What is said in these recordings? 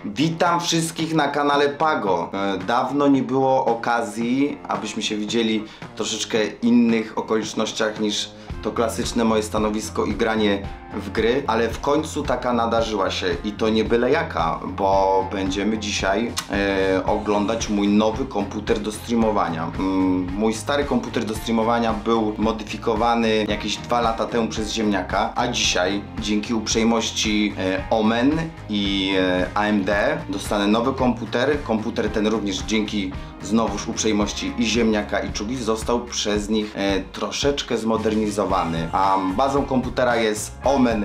Witam wszystkich na kanale Pago. Dawno nie było okazji, abyśmy się widzieli w troszeczkę innych okolicznościach niż to klasyczne moje stanowisko i granie w gry, ale w końcu taka nadarzyła się i to nie byle jaka, bo będziemy dzisiaj oglądać mój nowy komputer do streamowania. Mój stary komputer do streamowania był modyfikowany jakieś 2 lata temu przez ziemniaka, a dzisiaj dzięki uprzejmości Omen i AMD dostanę nowy komputer. Komputer ten również dzięki znowuż uprzejmości i ziemniaka i Czugi został przez nich troszeczkę zmodernizowany, a bazą komputera jest Omen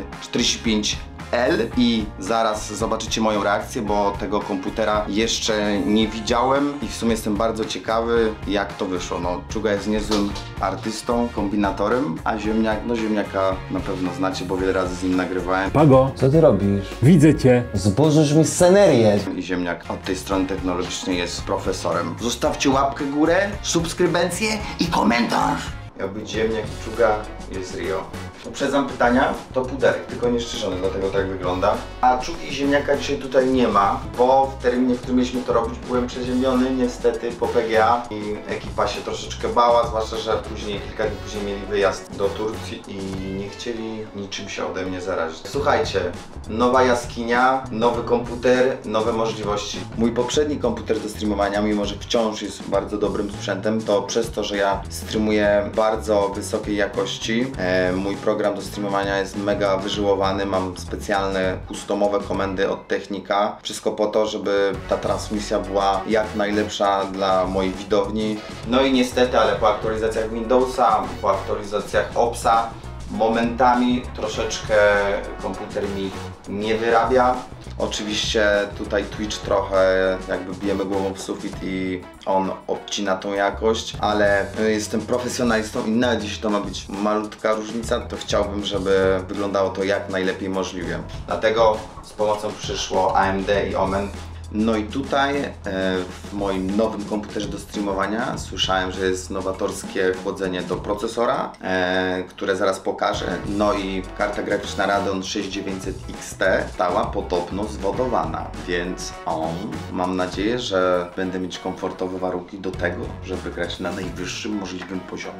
45L i zaraz zobaczycie moją reakcję, bo tego komputera jeszcze nie widziałem i w sumie jestem bardzo ciekawy, jak to wyszło. No, Czuga jest niezłym artystą, kombinatorem, a ziemniak, no ziemniaka na pewno znacie, bo wiele razy z nim nagrywałem. Pago, Co ty robisz? widzę cię. Zburzysz mi scenerię. I ziemniak od tej strony technologicznej jest profesorem. Zostawcie łapkę w górę, subskrybencję i komentarz. Miał być ziemniak i Czuga, jest Rio. Uprzedzam pytania, to puderek, tylko nie szczerzony, dlatego tak wygląda. A Czugi i ziemniaka dzisiaj tutaj nie ma, bo w terminie, w którym mieliśmy to robić, byłem przeziębiony niestety po PGA i ekipa się troszeczkę bała, zwłaszcza, że później, kilka dni później mieli wyjazd do Turcji i nie chcieli niczym się ode mnie zarazić. Słuchajcie, nowa jaskinia, nowy komputer, nowe możliwości. Mój poprzedni komputer do streamowania, mimo że wciąż jest bardzo dobrym sprzętem, to przez to, że ja streamuję bardzo wysokiej jakości, mój program do streamowania jest mega wyżyłowany, mam specjalne customowe komendy od Technika. Wszystko po to, żeby ta transmisja była jak najlepsza dla mojej widowni. No i niestety, ale po aktualizacjach Windowsa, po aktualizacjach OPS-a momentami troszeczkę komputer mi nie wyrabia. Oczywiście tutaj Twitch trochę jakby bijemy głową w sufit i on obcina tą jakość, ale jestem profesjonalistą i nawet jeśli to ma być malutka różnica, to chciałbym, żeby wyglądało to jak najlepiej możliwie. Dlatego z pomocą przyszło AMD i Omen. No i tutaj w moim nowym komputerze do streamowania słyszałem, że jest nowatorskie chłodzenie do procesora, które zaraz pokażę. No i karta graficzna Radeon 6900 XT stała podobno zwodowana, więc mam nadzieję, że będę mieć komfortowe warunki do tego, żeby grać na najwyższym możliwym poziomie.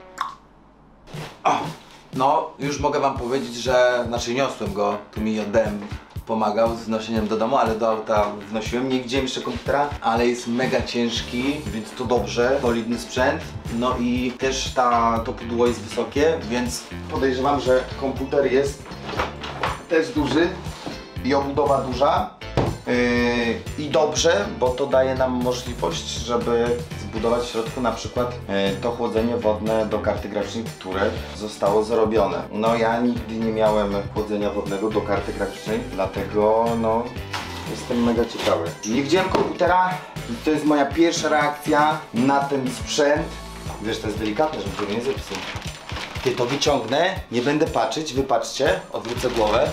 No, już mogę wam powiedzieć, że niosłem go, tu mi oddałem. Pomagał z wnosieniem do domu, ale do auta wnosiłem. Nie widziałem jeszcze komputera, ale jest mega ciężki, więc to dobrze, solidny sprzęt. No i też to pudło jest wysokie, więc podejrzewam, że komputer jest też duży i obudowa duża. I dobrze, bo to daje nam możliwość, żeby zbudować w środku na przykład to chłodzenie wodne do karty graficznej, które zostało zrobione. No ja nigdy nie miałem chłodzenia wodnego do karty graficznej, dlatego no jestem mega ciekawy. Nie widziałem komputera i to jest moja pierwsza reakcja na ten sprzęt. Wiesz, to jest delikatne, żeby tego nie zepsuł. Ty to wyciągnę, nie będę patrzeć, wy patrzcie, odwrócę głowę.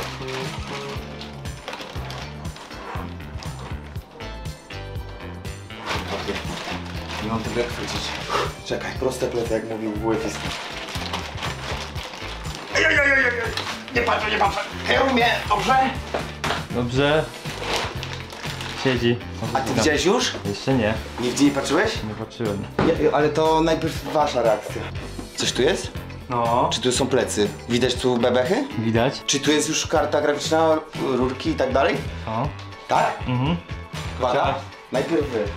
Nie mam tego jak chwycić. Czekaj, proste plety, jak mówił WFS. Nie patrzę, nie patrzę. Kieruj mnie, dobrze? Dobrze. Siedzi. A ty widziałeś już? Jeszcze nie. Nigdzie nie patrzyłeś? Nie patrzyłem. Ale to najpierw wasza reakcja. Coś tu jest? No. Czy tu są plecy? Widać tu bebechy? Widać? Czy tu jest już karta graficzna, rurki i tak dalej? O. Tak? Mhm. Uwaga. Tak. Najpierw wy.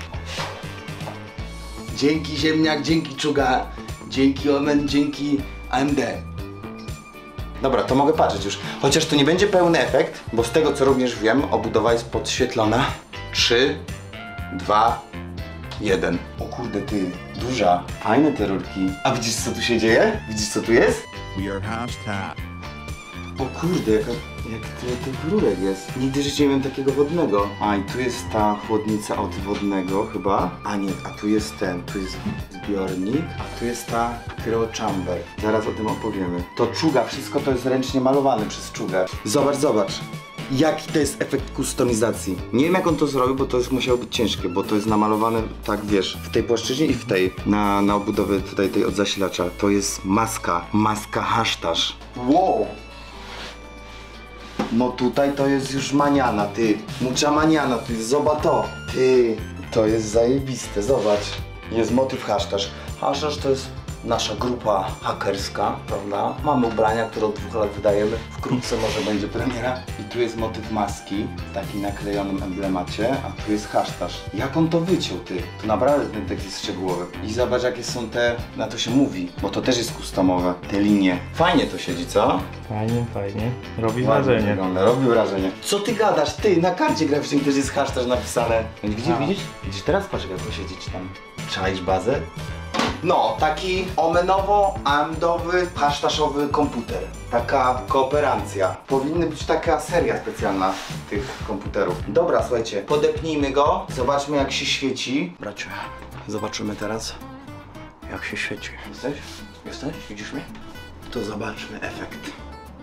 Dzięki ziemniak, dzięki Czuga, dzięki Omen, dzięki AMD. Dobra, to mogę patrzeć już. Chociaż to nie będzie pełny efekt, bo z tego co również wiem, obudowa jest podświetlona. 3, 2, 1. O kurde ty, duża. Fajne te rurki. A widzisz co tu się dzieje? Widzisz co tu jest? We are hashtag. O kurde, jak tyle tych rurek jest. Nigdy w życiu nie miałem takiego wodnego. A i tu jest ta chłodnica od wodnego chyba. A nie, a tu jest tu jest zbiornik, a tu jest ta cryo-chamber. Zaraz o tym opowiemy. To Czuga, wszystko to jest ręcznie malowane przez Czugę. Zobacz, zobacz. Jaki to jest efekt kustomizacji. Nie wiem jak on to zrobił, bo to musiało być ciężkie, bo to jest namalowane tak wiesz, w tej płaszczyźnie i w tej, na obudowę tutaj tej od zasilacza. To jest maska hashtag. Wow! No tutaj to jest już maniana, ty. Mucha maniana, ty. Zobacz to. Ty. To jest zajebiste, zobacz. Jest motyw hasztaż. Hasztaż to jest nasza grupa hakerska, prawda? Mamy ubrania, które od 2 lat wydajemy. Wkrótce może będzie premiera. I tu jest motyw maski w takim naklejonym emblemacie, a tu jest hasztaż. Jak on to wyciął, ty? To naprawdę ten tekst jest szczegółowy. I zobacz, jakie są te, na to się mówi, bo to też jest customowe, te linie. Fajnie to siedzi, co? Fajnie, fajnie. Robi Ładnie wrażenie. wygląda, robi wrażenie. Co ty gadasz? Ty, na karcie graficznej też jest hasztaż napisane. Gdzie widzisz? Widzisz, teraz patrz, jak to siedzi czy tam. Czaisz bazę? No, taki omenowo-AMD-owy, hasztaszowy komputer. Taka kooperacja. Powinna być taka seria specjalna tych komputerów. Dobra, słuchajcie, podepnijmy go, zobaczmy jak się świeci. Bracie, zobaczymy teraz jak się świeci. Jesteś? Jesteś? Widzisz mnie? To zobaczmy efekt.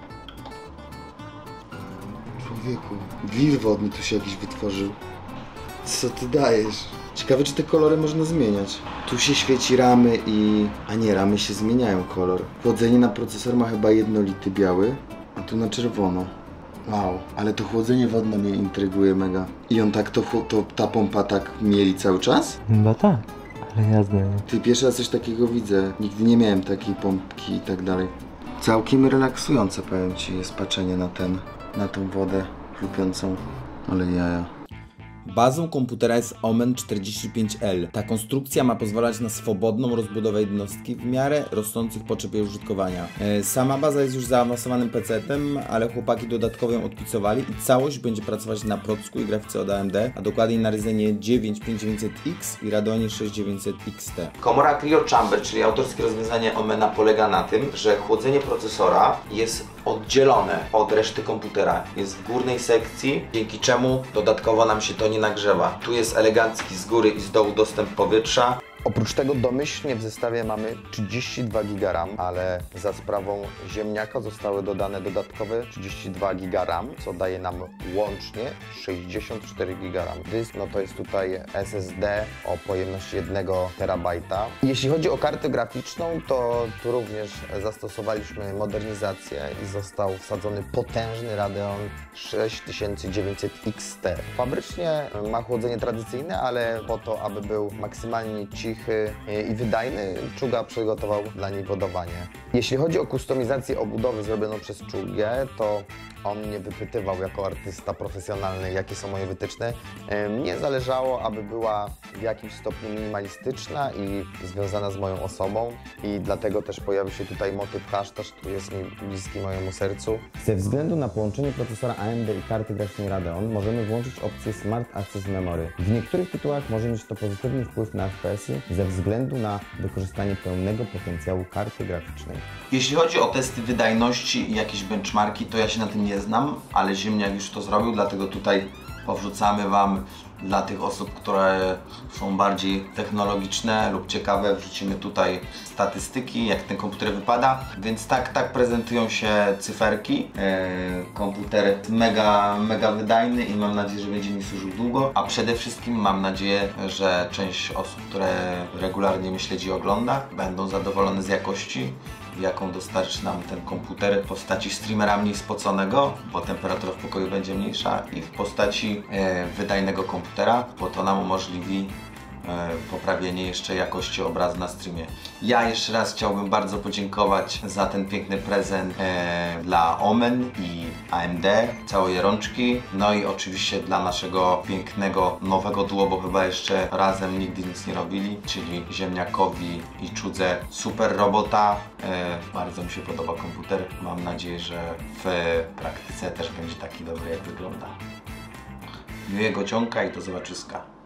Człowieku, wir wodny tu się jakiś wytworzył. Co ty dajesz? Ciekawe, czy te kolory można zmieniać. Tu się świeci ramy i... A nie, ramy się zmieniają kolor. Chłodzenie na procesor ma chyba jednolity biały, a tu na czerwono. Wow, ale to chłodzenie wodne mnie intryguje mega. I on tak, ta pompa tak mieli cały czas? No tak, ale jazda. Ty, pierwszy raz coś takiego widzę. Nigdy nie miałem takiej pompki i tak dalej. Całkiem relaksujące, powiem ci, jest patrzenie na tą wodę chlupiącą. Ale jaja. Bazą komputera jest Omen 45L. Ta konstrukcja ma pozwalać na swobodną rozbudowę jednostki w miarę rosnących potrzeb jej użytkowania. Sama baza jest już zaawansowanym PC-tem, ale chłopaki dodatkowo ją odpicowali i całość będzie pracować na procku i grafice od AMD, a dokładniej na Ryzenie 9 5900X i Radeonie 6900 XT. Komora Cryo Chamber, czyli autorskie rozwiązanie Omena, polega na tym, że chłodzenie procesora jest oddzielone od reszty komputera. Jest w górnej sekcji, dzięki czemu dodatkowo nam się to nie nagrzewa. Tu jest elegancki z góry i z dołu dostęp powietrza. Oprócz tego domyślnie w zestawie mamy 32 GB RAM, ale za sprawą ziemniaka zostały dodane dodatkowe 32 GB RAM, co daje nam łącznie 64 GB RAM. Dysk, no to jest tutaj SSD o pojemności 1 TB. Jeśli chodzi o kartę graficzną, to tu również zastosowaliśmy modernizację i został wsadzony potężny Radeon 6900 XT. Fabrycznie ma chłodzenie tradycyjne, ale po to, aby był maksymalnie cichy i wydajny, Czuga przygotował dla niej wodowanie. Jeśli chodzi o kustomizację obudowy zrobioną przez Czugę, to on mnie wypytywał jako artysta profesjonalny, jakie są moje wytyczne. Mnie zależało, aby była w jakimś stopniu minimalistyczna i związana z moją osobą i dlatego też pojawił się tutaj motyw hasztaż, który jest mi bliski mojemu sercu. Ze względu na połączenie procesora AMD i karty graficznej Radeon możemy włączyć opcję Smart Access Memory. W niektórych tytułach może mieć to pozytywny wpływ na FPS-y ze względu na wykorzystanie pełnego potencjału karty graficznej. Jeśli chodzi o testy wydajności i jakieś benchmarki, to ja się na tym nie znam, ale Ziemniak już to zrobił, dlatego tutaj powrzucamy Wam dla tych osób, które są bardziej technologiczne lub ciekawe, wrzucimy tutaj statystyki, jak ten komputer wypada, więc tak prezentują się cyferki. Komputer jest mega wydajny i mam nadzieję, że będzie mi służył długo, a przede wszystkim mam nadzieję, że część osób, które regularnie mnie śledzi i ogląda, będą zadowolone z jakości, jaką dostarczy nam ten komputer w postaci streamera mniej spoconego, bo temperatura w pokoju będzie mniejsza, i w postaci wydajnego komputera, bo to nam umożliwi poprawienie jeszcze jakości obrazu na streamie. Ja jeszcze raz chciałbym bardzo podziękować za ten piękny prezent dla Omen i AMD, całej rączki, no i oczywiście dla naszego pięknego nowego duo, bo chyba jeszcze razem nigdy nic nie robili, czyli Ziemniakowi i Czudze. Super robota, bardzo mi się podoba komputer, mam nadzieję, że w praktyce też będzie taki dobry, jak wygląda. Miłego dzionka i do zobaczyska.